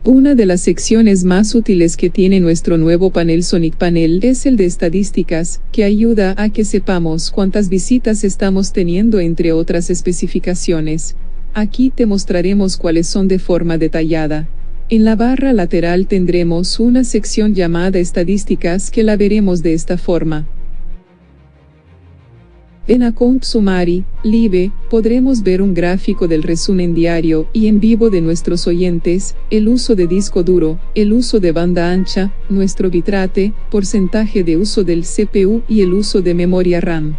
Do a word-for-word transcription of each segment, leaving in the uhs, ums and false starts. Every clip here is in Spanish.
Una de las secciones más útiles que tiene nuestro nuevo panel Sonic Panel es el de estadísticas, que ayuda a que sepamos cuántas visitas estamos teniendo entre otras especificaciones. Aquí te mostraremos cuáles son de forma detallada. En la barra lateral tendremos una sección llamada Estadísticas que la veremos de esta forma. En Account Summary, Live, podremos ver un gráfico del resumen diario y en vivo de nuestros oyentes, el uso de disco duro, el uso de banda ancha, nuestro bitrate, porcentaje de uso del C P U y el uso de memoria RAM.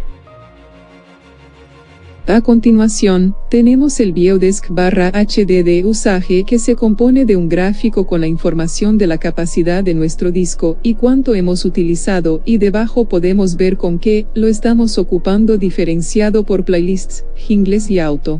A continuación, tenemos el Biodesk barra H D de Usage que se compone de un gráfico con la información de la capacidad de nuestro disco y cuánto hemos utilizado y debajo podemos ver con qué lo estamos ocupando diferenciado por playlists, jingles y auto.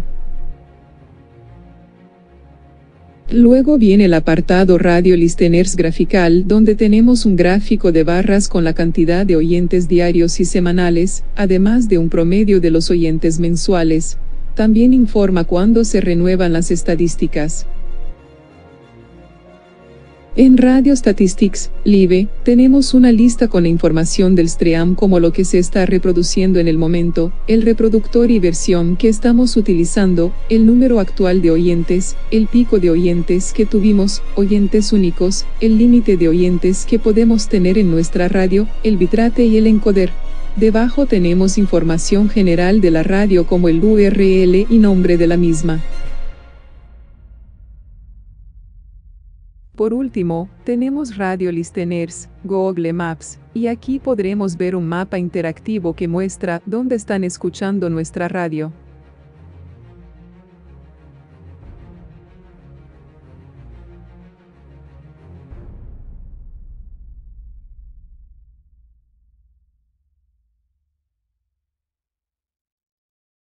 Luego viene el apartado Radio Listeners Grafical donde tenemos un gráfico de barras con la cantidad de oyentes diarios y semanales, además de un promedio de los oyentes mensuales. También informa cuándo se renuevan las estadísticas. En Radio Statistics, Live, tenemos una lista con la información del stream como lo que se está reproduciendo en el momento, el reproductor y versión que estamos utilizando, el número actual de oyentes, el pico de oyentes que tuvimos, oyentes únicos, el límite de oyentes que podemos tener en nuestra radio, el bitrate y el encoder. Debajo tenemos información general de la radio como el U R L y nombre de la misma. Por último, tenemos Radio Listeners, Google Maps, y aquí podremos ver un mapa interactivo que muestra dónde están escuchando nuestra radio.